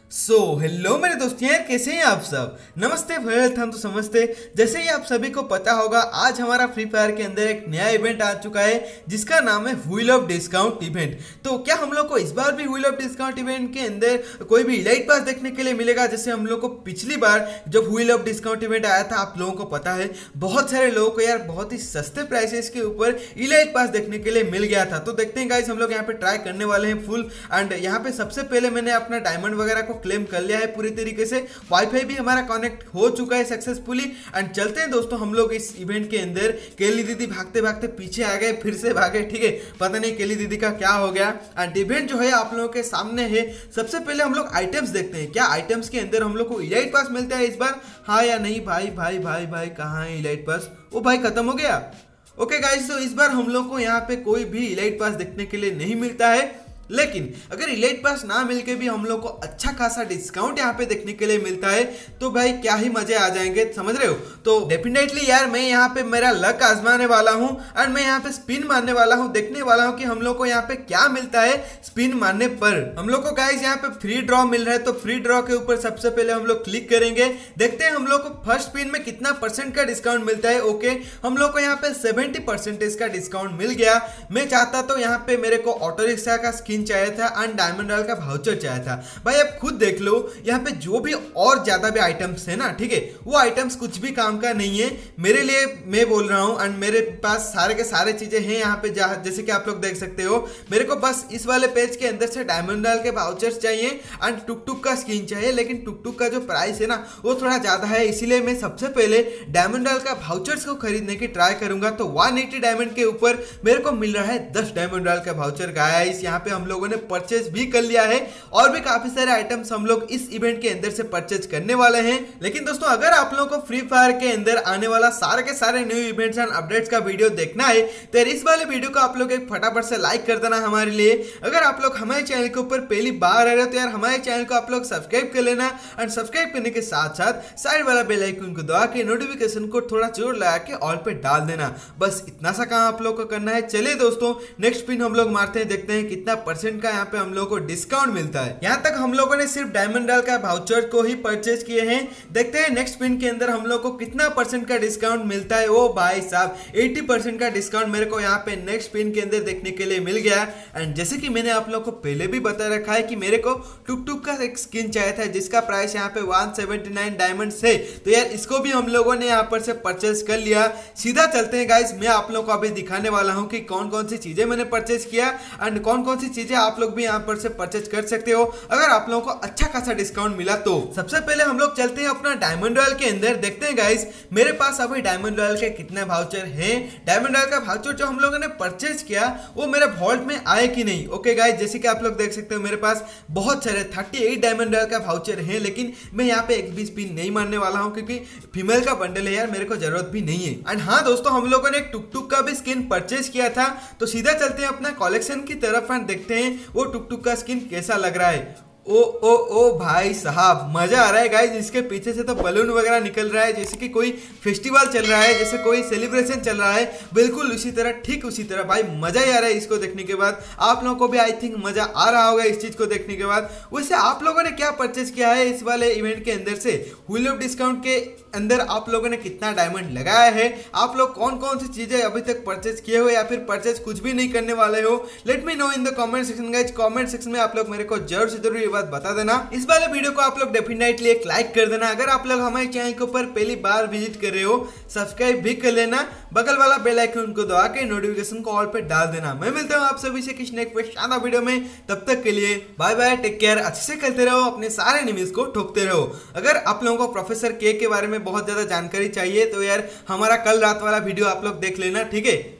Hello मेरे दोस्त यार, कैसे हैं आप सब। नमस्ते वेल्थ, हम तो समझते जैसे ही आप सभी को पता होगा, आज हमारा फ्री फायर के अंदर एक नया इवेंट आ चुका है जिसका नाम है व्हील ऑफ डिस्काउंट इवेंट। तो क्या हम लोग को इस बार भी व्हील ऑफ डिस्काउंट इवेंट के अंदर कोई भी इलाइट पास देखने के लिए मिलेगा? जैसे हम लोग को पिछली बार जब व्हील ऑफ डिस्काउंट इवेंट आया था, आप लोगों को पता है बहुत सारे लोगों को यार बहुत ही सस्ते प्राइसेस के ऊपर इलाइट पास देखने के लिए मिल गया था। तो देखते हैं गाइस, हम लोग यहाँ पे ट्राई करने वाले हैं फुल। एंड यहाँ पे सबसे पहले मैंने अपना डायमंड वगैरह को क्लेम कर लिया है पूरी तरीके से। वाईफाई भी हमारा कनेक्ट हो चुका है सक्सेसफुली। एंड चलते हैं दोस्तों हम लोग इस इवेंट के अंदर। केली दीदी भागते भागते पीछे आ गए, फिर से भागे, ठीक है, पता नहीं केली दीदी का क्या हो गया। एंड इवेंट जो है आप लोगों के सामने है। सबसे पहले हम लोग आइटम्स देखते हैं, क्या आइटम्स के अंदर हम लोग को इलाइट पास मिलता है इस बार, हाँ या नहीं। भाई भाई भाई भाई कहाँ है इलाइट पास? ओ भाई खत्म हो गया। ओके गाइस, तो इस बार हम लोग को यहाँ पे कोई भी इलाइट पास देखने के लिए नहीं मिलता है। लेकिन अगर इलाइट पास ना मिलके भी हम लोग को अच्छा खासा डिस्काउंट यहाँ पे देखने के लिए मिलता है तो भाई क्या ही मजे आ जाएंगे, समझ रहे हो। तो डेफिनेटली यार मैं यहाँ पे मेरा लक आजमाने वाला हूँ एंड मैं यहाँ पे स्पिन मारने वाला हूँ, देखने वाला हूँ कि हम लोग को यहाँ पे क्या मिलता है स्पिन मारने पर। हम लोग को गाइस यहाँ पे फ्री ड्रॉ मिल रहा है, तो फ्री ड्रॉ के ऊपर सबसे पहले हम लोग क्लिक करेंगे। देखते हैं हम लोग को फर्स्ट स्पिन में कितना परसेंट का डिस्काउंट मिलता है। ओके, हम लोग को यहाँ पे 70% का डिस्काउंट मिल गया। मैं चाहता तो यहाँ पे मेरे को ऑटो रिक्शा का स्किन चाहिए था एंड डायमंड रॉयल का वाउचर चाहिए था। भाई आप खुद देख लो, यहाँ पे जो भी और ज्यादा भी आइटम्स है ना, ठीक है, वो आइटम्स कुछ भी काम का नहीं है मेरे लिए, मैं बोल रहा हूँ। एंड मेरे पास सारे के सारे चीजें हैं यहाँ पे, जैसे कि आप लोग देख सकते हो। मेरे को बस इस वाले पेज के अंदर से डायमंड रॉयल के वाउचर्स चाहिए एंड टुक टुक का स्किन चाहिए। लेकिन टुक टुक का जो प्राइस है ना वो थोड़ा ज्यादा है, इसीलिए मैं सबसे पहले डायमंड रॉयल का वाउचर्स को खरीदने की ट्राई करूंगा। तो 180 डायमंड के ऊपर मेरे को मिल रहा है 10 डायमंड रॉयल का वाउचर। गाइस यहाँ पे हम लोगों ने परचेज भी कर लिया है और भी काफी सारे आइटम्स हम लोग इस इवेंट के अंदर से परचेज करने वाले हैं। लेकिन दोस्तों अगर आप लोगों को फ्री फायर के अंदर आने वाला सारे के सारे न्यू इवेंट्स एंड अपडेट्स का वीडियो देखना है तो इस वाले वीडियो को आप लोग एक फटाफट से लाइक कर देना हमारे लिए। अगर आप लोग हमारे चैनल के ऊपर पहली बार आ रहे हो तो यार हमारे चैनल को आप लोग सब्सक्राइब कर लेना एंड सब्सक्राइब करने के साथ साथ साइड वाला बेल आइकन को दबा के नोटिफिकेशन को थोड़ा जोर लगा के ऑल पे डाल देना। बस इतना सा काम आप लोग को करना है। चलिए दोस्तों नेक्स्ट पिन हम लोग मारते हैं, देखते हैं कितना परसेंट का यहाँ पे हम लोग को डिस्काउंट मिलता है। यहाँ तक हम लोगों ने सिर्फ डायमंड रॉयल का वाउचर को ही परचेज किए हैं। देखते हैं नेक्स्ट पिन के अंदर हम लोग को कितना परसेंट का डिस्काउंट मिलता है। ओ भाई साहब 80% का डिस्काउंट मेरे को यहाँ पे नेक्स्ट पिन के अंदर देखने के लिए मिल गया। एंड जैसे कि मैंने आप लोग को पहले भी बता रखा है कि मेरे को टुक टुक का एक स्किन चाहिए था जिसका प्राइस यहाँ पे 179 डायमंड है। तो यार इसको भी हम लोगों ने यहाँ पर से परचेज कर लिया। सीधा चलते हैं गाइस, मैं आप लोग को अभी दिखाने वाला हूँ कि कौन कौन सी चीजें मैंने परचेज किया एंड कौन कौन सी चीजें आप लोग भी यहाँ पर से परचेज कर सकते हो अगर आप लोगों को अच्छा खासा डिस्काउंट मिला तो। सबसे पहले हम लोग चलते हैं अपना डायमंड रॉयल के अंदर। देखते हैं गाइस मेरे पास अभी डायमंड रॉयल के कितने वाउचर हैं। डायमंड रॉयल का वाउचर जो हम लोगों ने परचेज किया वो मेरे वॉल्ट में आए कि नहीं। ओके गाइस, जैसे कि आप लोग देख सकते हो मेरे पास बहुत सारे 38 डायमंड रॉयल का वाउचर है। लेकिन मैं यहाँ पे एक भी स्पिन नहीं मारने वाला हूँ क्योंकि फीमेल का बंडल है यार, मेरे को जरूरत भी नहीं है। एंड हाँ दोस्तों, हम लोगों ने एक टुक टुक का भी स्किन परचेज किया था। तो सीधा चलते हैं अपना कलेक्शन की तरफ एंड देखते हैं वो टुक टुक का स्किन कैसा लग रहा है। ओ ओ ओ भाई साहब मजा आ रहा है गाइस, इसके पीछे से तो बलून वगैरह निकल रहा है जैसे कि कोई फेस्टिवल चल रहा है, जैसे कोई सेलिब्रेशन चल रहा है, बिल्कुल उसी तरह, ठीक उसी तरह। भाई मजा ही आ रहा है इसको देखने के बाद। आप लोगों को भी आई थिंक मजा आ रहा होगा इस चीज को देखने के बाद। वैसे आप लोगों ने क्या परचेज किया है इस वाले इवेंट के अंदर से? व्हील ऑफ डिस्काउंट के अंदर आप लोगों ने कितना डायमंड लगाया है? आप लोग कौन कौन सी चीजें अभी तक परचेज किए हो या फिर परचेज कुछ भी नहीं करने वाले हो? Let me know in the comment section guys. Comment section में आप लोग मेरे को जरूर से जरूर बता देना। इस वाले वीडियो को आप लोग डेफिनेटली एक लाइक कर देना। अगर आप लोग हमारे चैनल के ऊपर पहली बार विजिट कर रहे हो सब्सक्राइब भी कर लेना, बगल वाला बेल आइकन को दबा के नोटिफिकेशन को ऑल पे डाल देना। मैं मिलता हूं आप सभी से किसी नेक्स्ट शानदार वीडियो में, तब तक के लिए बाय बाय, टेक केयर, अच्छे से खेलते रहो, अपने सारे एनिमीज को ठोकते रहो। अगर आप लोगों को प्रोफेसर के बारे में बहुत ज्यादा जानकारी चाहिए तो यार हमारा कल रात वाला वीडियो आप लोग देख लेना, ठीक है।